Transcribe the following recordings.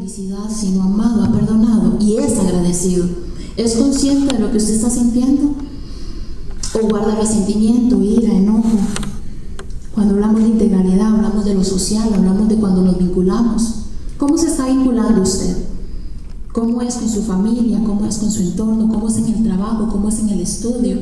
felicidad, sino amado, ha perdonado y es agradecido. ¿Es consciente de lo que usted está sintiendo? ¿O guarda resentimiento, ira, enojo? Cuando hablamos de integralidad, hablamos de lo social, hablamos de cuando nos vinculamos. ¿Cómo se está vinculando usted? ¿Cómo es con su familia? ¿Cómo es con su entorno? ¿Cómo es en el trabajo? ¿Cómo es en el estudio?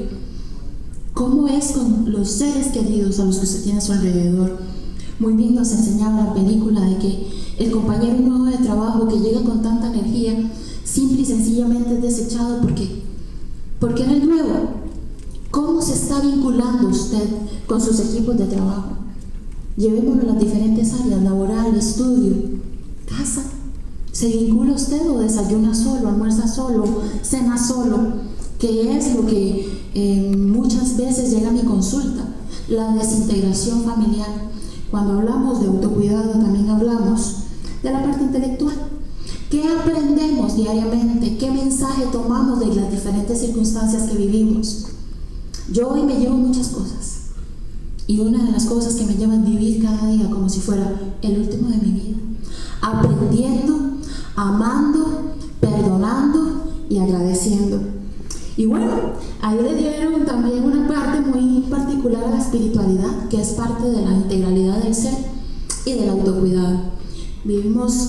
¿Cómo es con los seres queridos a los que usted tiene a su alrededor? Muy bien nos enseñaba la película de que el compañero nuevo de trabajo que llega con tanta energía, simple y sencillamente es desechado porque era el nuevo. ¿Cómo se está vinculando usted con sus equipos de trabajo? Llevémoslo a las diferentes áreas: laboral, estudio, casa. ¿Se vincula usted o desayuna solo, almuerza solo, cena solo? Que es lo que muchas veces llega a mi consulta, la desintegración familiar. Cuando hablamos de autocuidado también hablamos de la parte intelectual. ¿Qué aprendemos diariamente? ¿Qué mensaje tomamos de las diferentes circunstancias que vivimos? Yo hoy me llevo muchas cosas, y una de las cosas que me lleva es vivir cada día como si fuera el último de mi vida, aprendiendo, amando, perdonando y agradeciendo. Y bueno, ahí le dieron también una parte muy particular a la espiritualidad, que es parte de la integralidad del ser y del autocuidado. Vivimos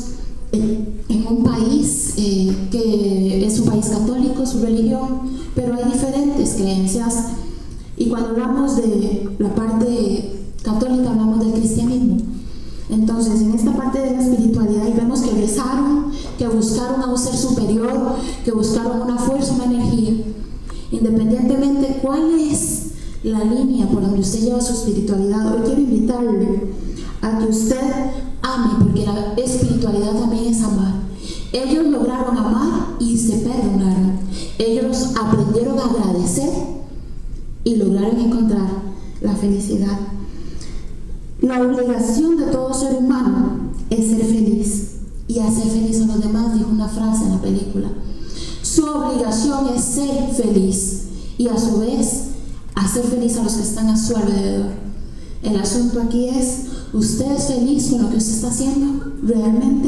en un país que es un país católico, su religión, pero hay diferentes creencias. Y cuando hablamos de la parte católica, hablamos del cristianismo. Entonces, en esta parte de la espiritualidad, y vemos que rezaron, que buscaron a un ser superior, que buscaron una fuerza, una energía. Independientemente cuál es la línea por donde usted lleva su espiritualidad, hoy quiero invitarle a que usted ame, porque la espiritualidad también es amar. Ellos lograron amar y se perdonaron. Ellos aprendieron a agradecer y lograron encontrar la felicidad. La obligación de todo ser humano es ser feliz y hacer feliz a los demás, dijo una frase en la película. Su obligación es ser feliz y a su vez hacer feliz a los que están a su alrededor. El asunto aquí es: ¿usted es feliz con lo que usted está haciendo realmente?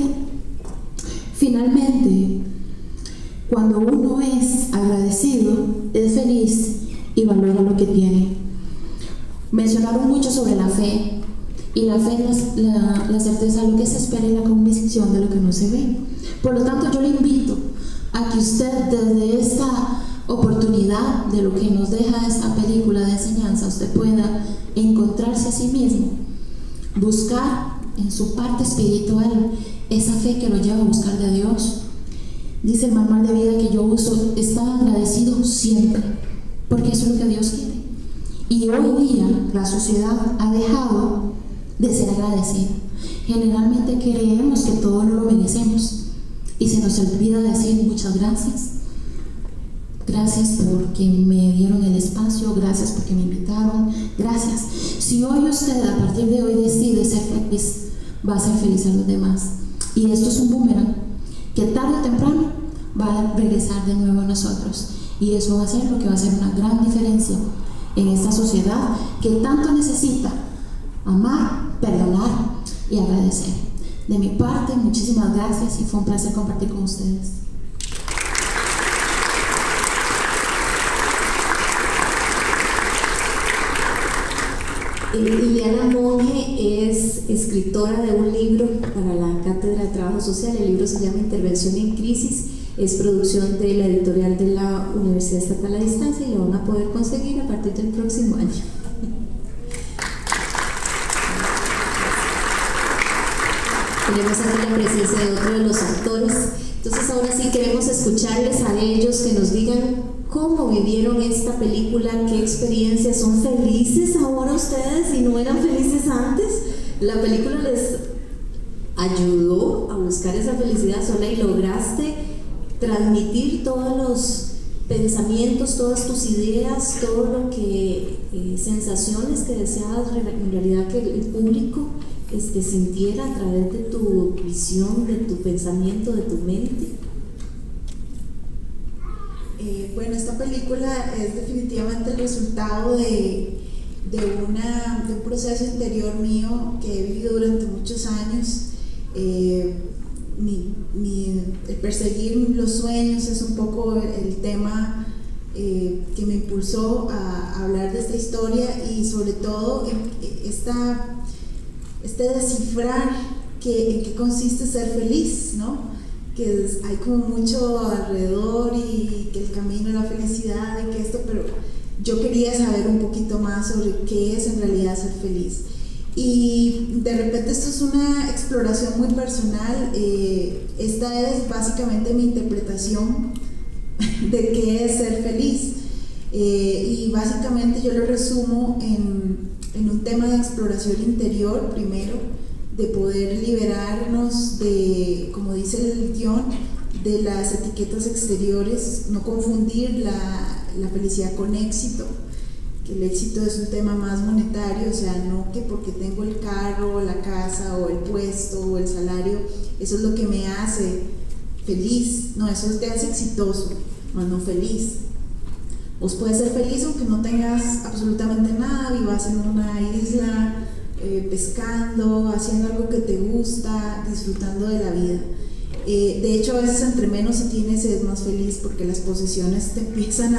Finalmente, cuando uno es agradecido, es feliz y valora lo que tiene. Mencionaron mucho sobre la fe. Y la fe es la certeza de lo que se espera y la convicción de lo que no se ve. Por lo tanto, yo le invito a que usted, desde esta oportunidad de lo que nos deja esta película de enseñanza, usted pueda encontrarse a sí mismo, buscar en su parte espiritual esa fe que lo lleva a buscar de Dios. Dice el manual de vida que yo uso: está agradecido siempre, porque eso es lo que Dios quiere. Y hoy día la sociedad ha dejado de ser agradecida. Generalmente creemos que todo no lo merecemos y se nos olvida decir muchas gracias. Gracias porque me dieron el espacio, gracias porque me invitaron, gracias. Si hoy usted, a partir de hoy, decide ser feliz, va a ser feliz a los demás. Y esto es un boomerang que tarde o temprano va a regresar de nuevo a nosotros, y eso va a ser lo que va a hacer una gran diferencia en esta sociedad que tanto necesita amar, perdonar y agradecer. De mi parte, muchísimas gracias y fue un placer compartir con ustedes. Liliana Monge es escritora de un libro para la Cátedra de Trabajo Social. El libro se llama Intervención en Crisis. Es producción de la editorial de la Universidad Estatal a Distancia y lo van a poder conseguir a partir del próximo año. Tenemos aquí la presencia de otro de los actores. Entonces ahora sí queremos escucharles a ellos, que nos digan cómo vivieron esta película, qué experiencias. ¿Son felices ahora ustedes y no eran felices antes? ¿La película les ayudó a buscar esa felicidad sola y lograste transmitir todos los pensamientos, todas tus ideas, todo lo que, sensaciones que deseabas en realidad que el público sintiera a través de tu visión, de tu pensamiento, de tu mente? Bueno, esta película es definitivamente el resultado de un proceso interior mío que he vivido durante muchos años. el perseguir los sueños es un poco el tema que me impulsó a hablar de esta historia, y sobre todo descifrar en qué consiste ser feliz, ¿no? Que hay como mucho alrededor, y que el camino a la felicidad y que esto, pero yo quería saber un poquito más sobre qué es en realidad ser feliz. Y de repente esto es una exploración muy personal. Esta es básicamente mi interpretación de qué es ser feliz, y básicamente yo lo resumo en un tema de exploración interior primero, de poder liberarnos de, como dice el guión, de las etiquetas exteriores, no confundir la felicidad con éxito, que el éxito es un tema más monetario, o sea, no que porque tengo el carro, la casa o el puesto o el salario, eso es lo que me hace feliz. No, eso te hace exitoso, más no feliz. Vos puedes ser feliz aunque no tengas absolutamente nada, vivas en una isla pescando, haciendo algo que te gusta, disfrutando de la vida. De hecho, a veces entre menos se tienes es más feliz, porque las posesiones te empiezan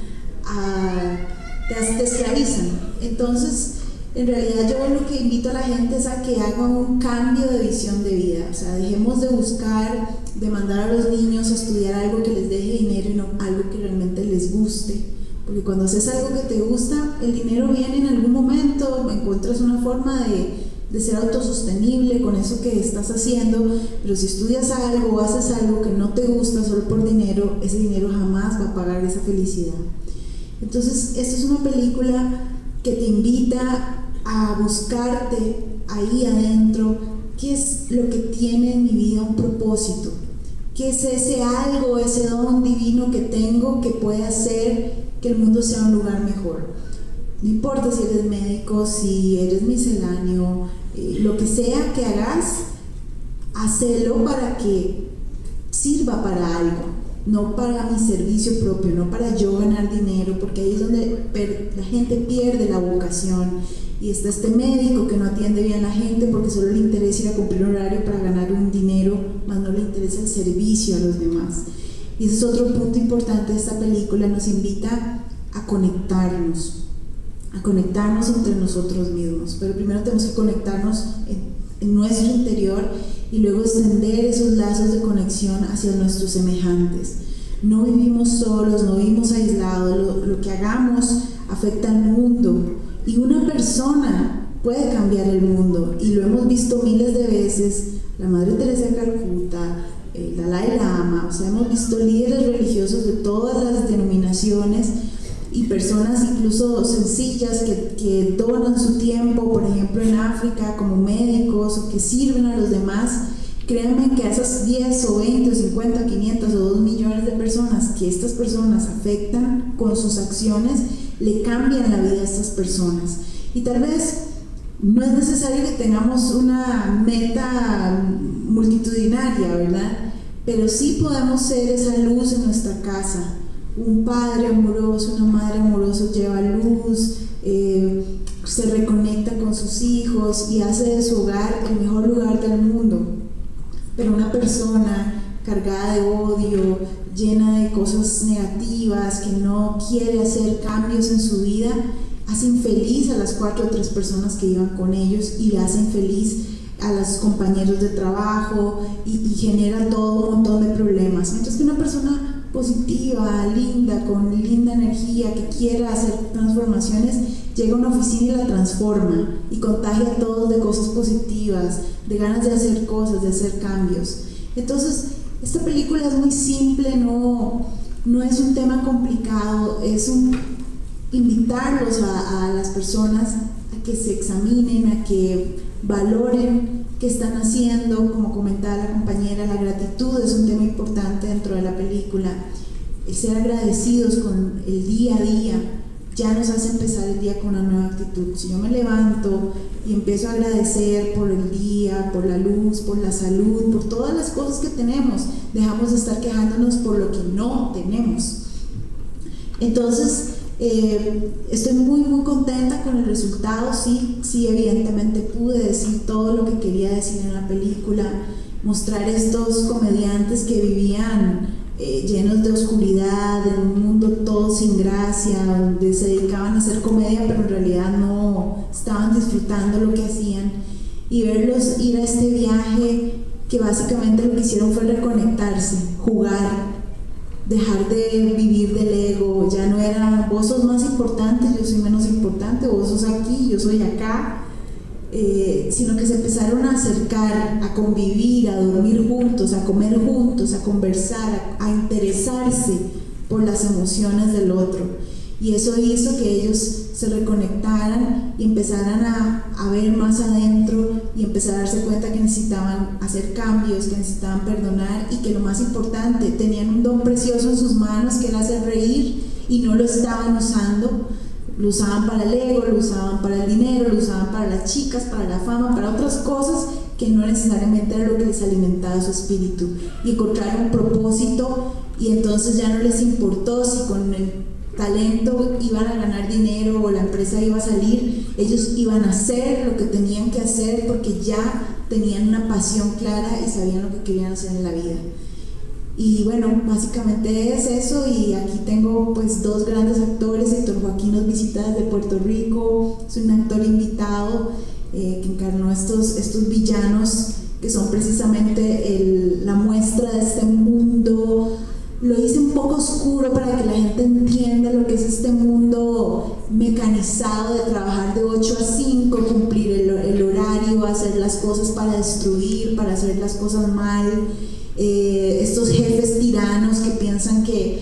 te esclavizan. Entonces, en realidad yo lo que invito a la gente es a que haga un cambio de visión de vida. O sea, dejemos de buscar, de mandar a los niños a estudiar algo que les deje dinero y no algo que realmente les guste. Porque cuando haces algo que te gusta, el dinero viene en algún momento, encuentras una forma de ser autosostenible con eso que estás haciendo. Pero si estudias algo o haces algo que no te gusta solo por dinero, ese dinero jamás va a pagar esa felicidad. Entonces, esta es una película que te invita a buscarte ahí adentro qué es lo que tiene en mi vida un propósito, qué es ese algo, ese don divino que tengo que puede hacer que el mundo sea un lugar mejor. No importa si eres médico, si eres misceláneo, lo que sea que hagas, hacelo para que sirva para algo, no para mi servicio propio, no para yo ganar dinero, porque ahí es donde la gente pierde la vocación. Y está este médico que no atiende bien a la gente porque solo le interesa ir a cumplir un horario para ganar un dinero, más no le interesa el servicio a los demás. Y ese es otro punto importante de esta película. Nos invita a conectarnos entre nosotros mismos, pero primero tenemos que conectarnos en nuestro interior, y luego extender esos lazos de conexión hacia nuestros semejantes. No vivimos solos, no vivimos aislados, lo que hagamos afecta al mundo, y una persona puede cambiar el mundo, y lo hemos visto miles de veces. La Madre Teresa de Calcuta, el Dalai Lama, o sea, hemos visto líderes religiosos de todas las denominaciones y personas incluso sencillas que donan su tiempo, por ejemplo en África, como médicos, o que sirven a los demás. Créanme que a esas 10 o 20 o 50, 500 o 2 millones de personas que estas personas afectan con sus acciones, le cambian la vida a estas personas. Y tal vez no es necesario que tengamos una meta multitudinaria, ¿verdad? Pero sí podemos ser esa luz en nuestra casa. Un padre amoroso, una madre amorosa lleva luz, se reconecta con sus hijos y hace de su hogar el mejor lugar del mundo. Pero una persona cargada de odio, llena de cosas negativas, que no quiere hacer cambios en su vida, hace infeliz a las 4 o 3 personas que iban con ellos, y le hace infeliz a los compañeros de trabajo, y genera todo un montón de problemas. Mientras que una persona positiva, linda, con linda energía, que quiera hacer transformaciones, llega a una oficina y la transforma y contagia a todos de cosas positivas, de ganas de hacer cosas, de hacer cambios. Entonces, esta película es muy simple, no es un tema complicado, es invitarlos a las personas a que se examinen, a que valoren qué están haciendo. Como comentaba la compañera, la gratitud es un tema importante dentro de la película. El ser agradecidos con el día a día ya nos hace empezar el día con una nueva actitud. Si yo me levanto y empiezo a agradecer por el día, por la luz, por la salud, por todas las cosas que tenemos, dejamos de estar quejándonos por lo que no tenemos. Entonces, estoy muy contenta con el resultado. Sí, evidentemente pude decir todo lo que quería decir en la película. mostrar estos comediantes que vivían llenos de oscuridad, en un mundo todo sin gracia, donde se dedicaban a hacer comedia pero en realidad no estaban disfrutando lo que hacían, y verlos ir a este viaje que básicamente lo que hicieron fue reconectarse, jugar, dejar de vivir del ego. Ya no era vos sos más importante, yo soy menos importante, vos sos aquí, yo soy acá, sino que se empezaron a acercar, a convivir, a dormir juntos, a comer juntos, a conversar, a interesarse por las emociones del otro. Y eso hizo que ellos se reconectaran y empezaran a ver más adentro y empezar a darse cuenta que necesitaban hacer cambios, que necesitaban perdonar, y que lo más importante, tenían un don precioso en sus manos que era hacer reír, y no lo estaban usando. Lo usaban para el ego, lo usaban para el dinero, lo usaban para las chicas, para la fama, para otras cosas que no necesariamente era lo que les alimentaba su espíritu. Y encontraron un propósito, y entonces ya no les importó si con el talento iban a ganar dinero o la empresa iba a salir. Ellos iban a hacer lo que tenían que hacer porque ya tenían una pasión clara y sabían lo que querían hacer en la vida. Y bueno, básicamente es eso. Y aquí tengo pues dos grandes actores. Héctor Joaquín nos visita desde Puerto Rico, es un actor invitado que encarnó estos villanos que son precisamente la muestra de este mundo. Lo hice un poco oscuro para que la gente entienda lo que es este mundo mecanizado de trabajar de 8 a 5, cumplir el horario, hacer las cosas para destruir, para hacer las cosas mal. Estos jefes tiranos que piensan que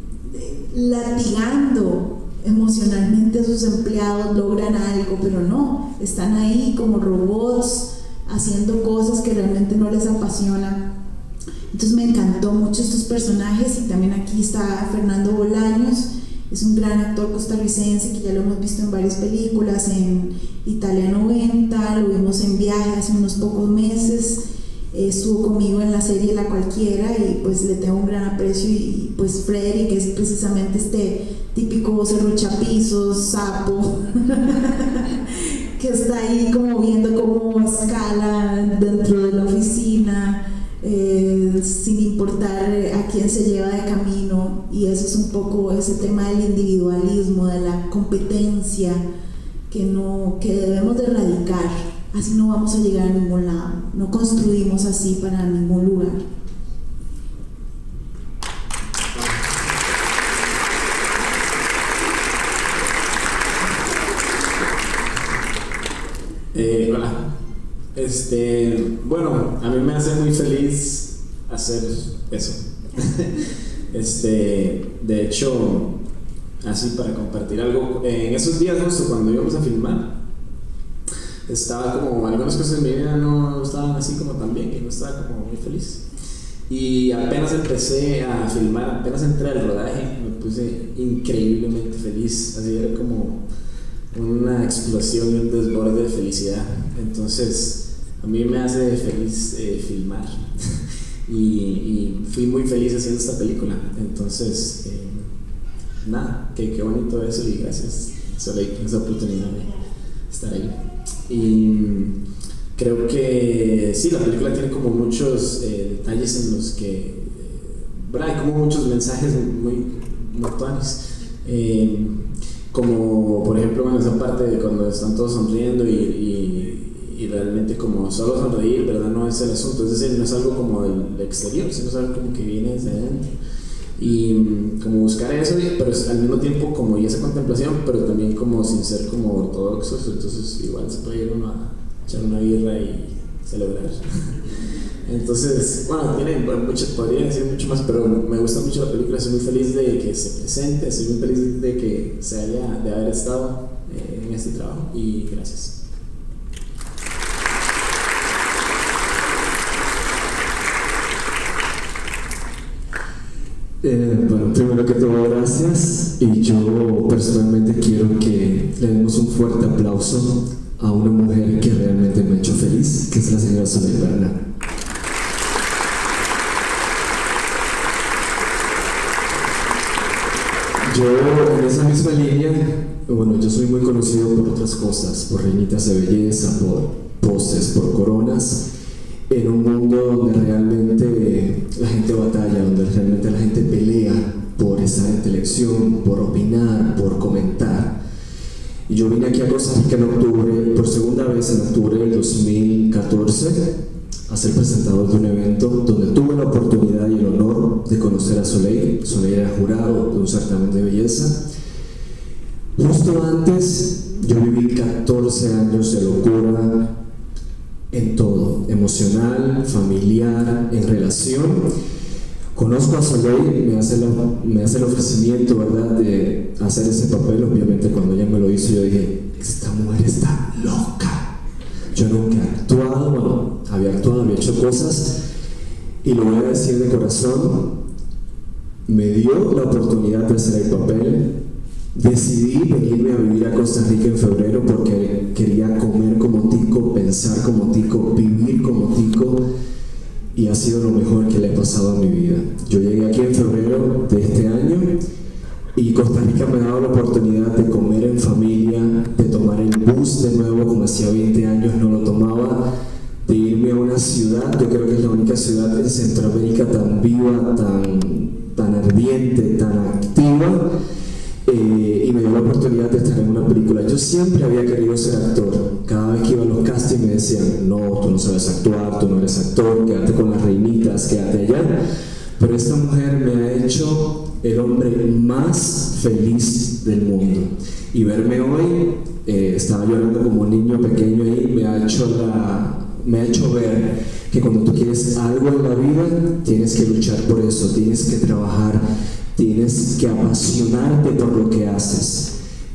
latigando emocionalmente a sus empleados logran algo, pero no, están ahí como robots haciendo cosas que realmente no les apasionan. Entonces me encantó mucho estos personajes. Y también aquí está Fernando Bolaños, es un gran actor costarricense que ya lo hemos visto en varias películas, en Italia 90, lo vimos en Viaje hace unos pocos meses. Estuvo conmigo en la serie La Cualquiera y pues le tengo un gran aprecio. Y pues Freddy, que es precisamente este típico serruchapisos, sapo que está ahí como viendo cómo escala dentro de la oficina, sin importar a quién se lleva de camino. Y eso es un poco ese tema del individualismo, de la competencia que debemos de erradicar. Así no vamos a llegar a ningún lado, no construimos así para ningún lugar. Hola. Bueno, a mí me hace muy feliz hacer eso. De hecho, así para compartir algo, en esos días justo cuando íbamos a filmar, estaba como, algunas cosas en mi vida no estaban así como tan bien, que no estaba como muy feliz. Y apenas empecé a filmar, apenas entré al rodaje, me puse increíblemente feliz. Así era como una explosión y un desborde de felicidad. Entonces, a mí me hace feliz filmar. y fui muy feliz haciendo esta película. Entonces, nada, qué bonito eso, y gracias por esa oportunidad de estar ahí. Y creo que sí, la película tiene como muchos detalles en los que hay como muchos mensajes muy notorios, como por ejemplo, bueno, esa parte de cuando están todos sonriendo y realmente como solo sonreír, ¿verdad? No es el asunto, es decir, no es algo como del exterior, sino es algo como que viene desde adentro. Y como buscar eso, pero al mismo tiempo como y esa contemplación, pero también como sin ser como ortodoxos. Entonces igual se puede ir uno a echar una birra y celebrar. Entonces, bueno, podría decir mucho más, pero me gusta mucho la película. Soy muy feliz de que se presente, estoy muy feliz de que de haber estado en este trabajo, y gracias. Bueno, primero que todo, gracias. Y yo personalmente quiero que le demos un fuerte aplauso a una mujer que realmente me ha hecho feliz, que es la señora Soledad Bernal. Yo, en esa misma línea, bueno, yo soy muy conocido por otras cosas, por reinitas de belleza, por poses, por coronas, en un mundo donde en octubre, por segunda vez en octubre del 2014, a ser presentador de un evento donde tuve la oportunidad y el honor de conocer a Soleil. Soleil era jurado de un certamen de belleza. Justo antes, yo viví 14 años de locura en todo, emocional, familiar, en relación. Conozco a Soleil, me hace el ofrecimiento, ¿verdad?, de hacer ese papel. Obviamente cuando ella me lo hizo, yo dije, esta mujer está loca. Yo nunca he actuado, bueno, había hecho cosas, y lo voy a decir de corazón, me dio la oportunidad de hacer el papel. Decidí venirme a vivir a Costa Rica en febrero porque quería comer como tico, pensar como tico, vivir como tico, y ha sido lo mejor que le ha pasado a mi vida. Yo llegué aquí en febrero de este año y Costa Rica me ha dado la oportunidad de comer en familia, de tomar el bus de nuevo como hacía 20 años no lo tomaba, de irme a una ciudad, yo creo que es la única ciudad en Centroamérica tan viva, tan ardiente, tan activa, y me dio la oportunidad de estar en una película. Yo siempre había querido ser actor. Cada vez que iba a los castings me decían, no, tú no sabes actuar, tú no eres actor, quédate con las reinitas, quédate allá. Pero esta mujer me ha hecho el hombre más feliz del mundo. Y verme hoy, estaba llorando como un niño pequeño ahí, me ha hecho ver que cuando tú quieres algo en la vida, tienes que luchar por eso, tienes que trabajar, tienes que apasionarte por lo que haces.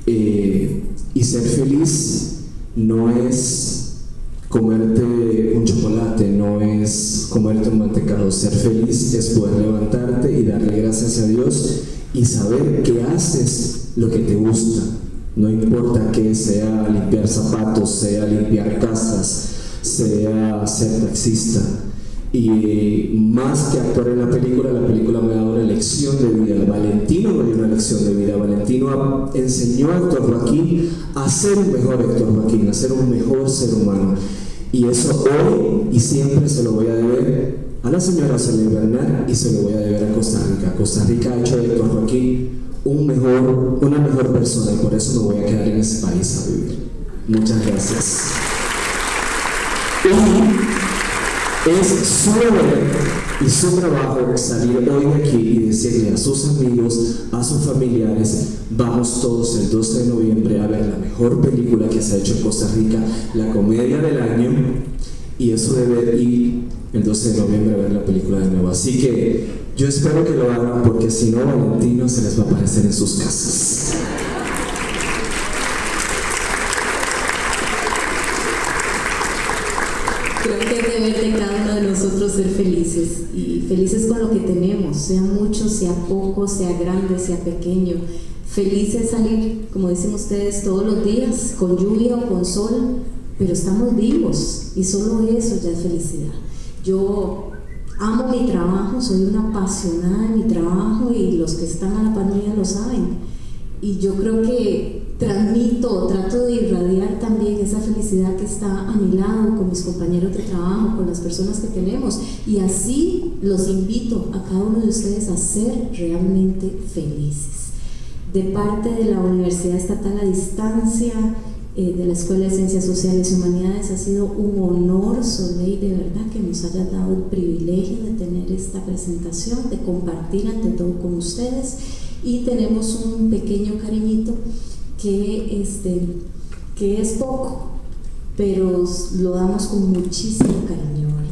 Y ser feliz no es comerte un chocolate, no es comerte un mantecado. Ser feliz es poder levantarte y darle gracias a Dios y saber que haces lo que te gusta. No importa que sea limpiar zapatos, sea limpiar casas, sea ser taxista. Y más que actuar en la película me ha dado una lección de vida. Valentino me dio una lección de vida. Valentino enseñó a Héctor Joaquín a ser un mejor Héctor Joaquín, a ser un mejor ser humano. Y eso hoy y siempre se lo voy a deber a la señora Soleil Bernard y se lo voy a deber a Costa Rica. Costa Rica ha hecho de Héctor Joaquín una mejor persona, y por eso me voy a quedar en ese país a vivir. Muchas gracias. Es su deber y su trabajo salir hoy de aquí y decirle a sus amigos, a sus familiares, vamos todos el 12 de noviembre a ver la mejor película que se ha hecho en Costa Rica, la comedia del año, y eso debe ir el 12 de noviembre a ver la película de nuevo. Así que yo espero que lo hagan, porque si no, Valentino se les va a aparecer en sus casas. Creo que es deber de cada uno de nosotros ser felices, y felices con lo que tenemos, sea mucho, sea poco, sea grande, sea pequeño. Felices salir, como dicen ustedes, todos los días, con lluvia o con sol, pero estamos vivos, y solo eso ya es felicidad. Yo amo mi trabajo, soy una apasionada de mi trabajo, y los que están a la par mía lo saben. Y yo creo que trato de irradiar también esa felicidad que está a mi lado, con mis compañeros de trabajo, con las personas que tenemos, y así los invito a cada uno de ustedes a ser realmente felices. De parte de la Universidad Estatal a Distancia, de la Escuela de Ciencias Sociales y Humanidades, ha sido un honor, Soleil, de verdad, que nos haya dado el privilegio de tener esta presentación, de compartir ante todo con ustedes, y tenemos un pequeño cariñito que es poco, pero lo damos con muchísimo cariño, ¿verdad?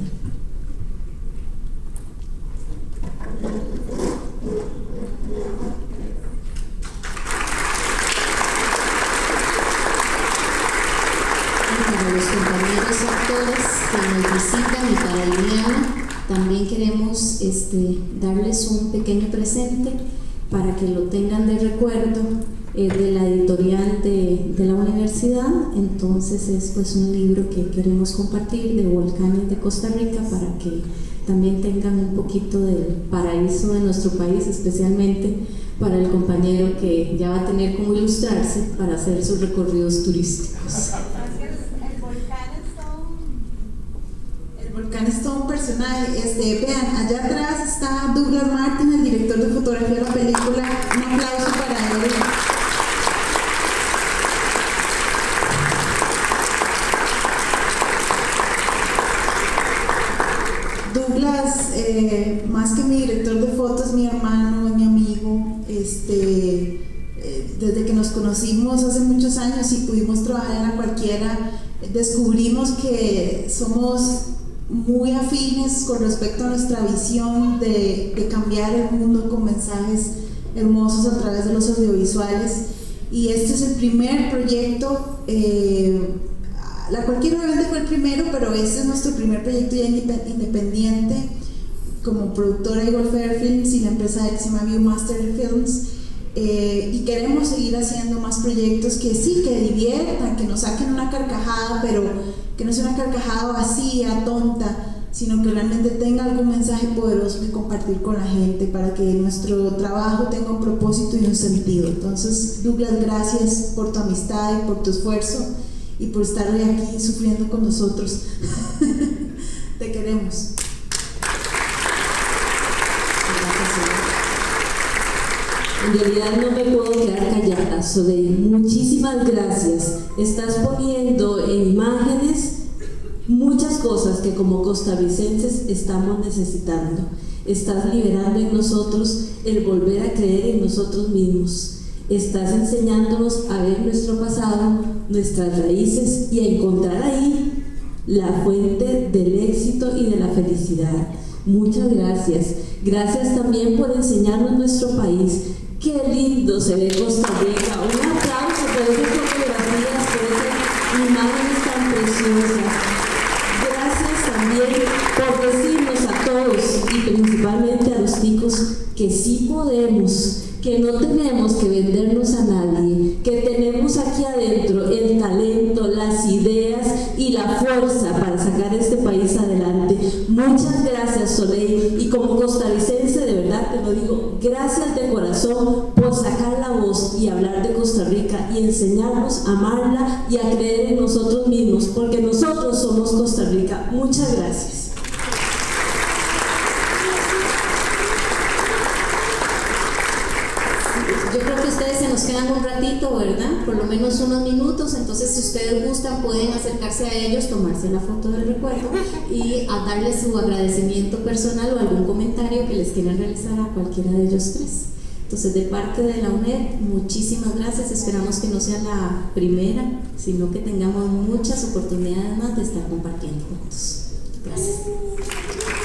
Para los compañeros actores que nos visitan y para Liliana, también queremos darles un pequeño presente para que lo tengan de recuerdo, de la editorial de la universidad. Entonces es pues un libro que queremos compartir de Volcanes de Costa Rica, para que también tengan un poquito del paraíso de nuestro país, especialmente para el compañero que ya va a tener como ilustrarse para hacer sus recorridos turísticos. El volcán es todo un personaje. Vean, allá atrás está Douglas Martin, el director de fotografía de la película. Un aplauso para él. Douglas, más que mi director de fotos, es mi hermano, es mi amigo. Desde que nos conocimos hace muchos años y pudimos trabajar en La Cualquiera, descubrimos que somos muy afines con respecto a nuestra visión de cambiar el mundo con mensajes hermosos a través de los audiovisuales. Y este es el primer proyecto. La Cualquiera obviamente fue el primero, pero este es nuestro primer proyecto ya independiente como productora Eagle Fair Films y la empresa que se llama Viewmaster Films. Y queremos seguir haciendo más proyectos que sí, que diviertan, que nos saquen una carcajada, pero que no sea una carcajada vacía, tonta, sino que realmente tenga algún mensaje poderoso que compartir con la gente para que nuestro trabajo tenga un propósito y un sentido. Entonces, Douglas, gracias por tu amistad y por tu esfuerzo y por estar hoy aquí sufriendo con nosotros. Te queremos. En realidad no me puedo quedar callada, Soleil. Muchísimas gracias. Estás poniendo en imágenes muchas cosas que como costarricenses estamos necesitando. Estás liberando en nosotros el volver a creer en nosotros mismos. Estás enseñándonos a ver nuestro pasado, nuestras raíces y a encontrar ahí la fuente del éxito y de la felicidad. Muchas gracias. Gracias también por enseñarnos nuestro país. Qué lindo se ve Costa Rica. Un aplauso por esas fotografías, por esas imágenes tan preciosas. Gracias también por decirnos a todos y principalmente a los ticos que sí podemos, que no tenemos que vendernos a nadie, que tenemos aquí adentro el talento, las ideas y la fuerza para sacar este país adelante. Muchas gracias, Soleil, y como costarricense de verdad te lo digo, gracias de corazón por sacar la voz y hablar de Costa Rica y enseñarnos a amarla y a creer en nosotros mismos, porque nosotros somos Costa Rica. Muchas gracias. Yo creo que ustedes se nos quedan un ratito, ¿verdad? Por lo menos unos minutos, entonces si ustedes gustan pueden acercarse a ellos, tomarse la foto del recuerdo y a darles su agradecimiento personal o algún comentario que les quieran realizar a cualquiera de ellos tres. Entonces, de parte de la UNED, muchísimas gracias. Esperamos que no sea la primera, sino que tengamos muchas oportunidades más de estar compartiendo juntos. Gracias.